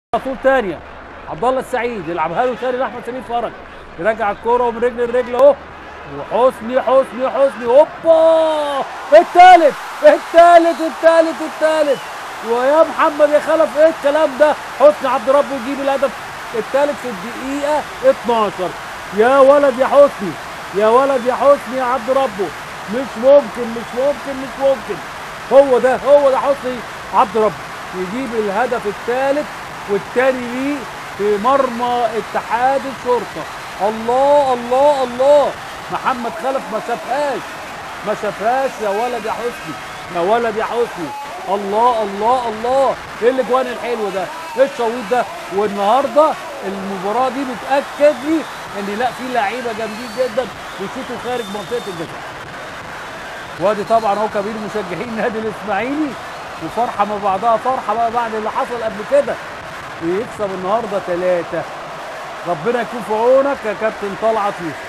على طول تانية. عبد الله السعيد يلعبها له تاني لاحمد سمير فرج، يرجع الكوره ومن رجل لرجل اهو، وحسني حسني حسني هوبا التالت التالت التالت التالت. ويا محمد يا خلف ايه الكلام ده؟ حسني عبد ربه يجيب الهدف التالت في الدقيقه 12. يا ولد يا حسني، يا ولد يا حسني يا عبد ربه، مش ممكن مش ممكن مش ممكن. هو ده حسني عبد ربه يجيب الهدف الثالث والثاني ليه في مرمى اتحاد الشرطه. الله الله الله، محمد خلف ما شافهاش يا ولد يا حسني، يا ولد يا حسني. الله الله الله، ايه الاجوان الحلو ده؟ ايه الشويط ده؟ والنهارده المباراه دي بتاكد لي ان لا، في لعيبه جامدين جدا بيشوطوا خارج منطقه الجزاء. وادي طبعا اهو كبير مشجعين نادي الاسماعيلي وفرحه مع بعضها، فرحه بقى بعد اللي حصل قبل كده، ويكسب النهارده 3. ربنا يكون في عونك يا كابتن طلعت يوسف.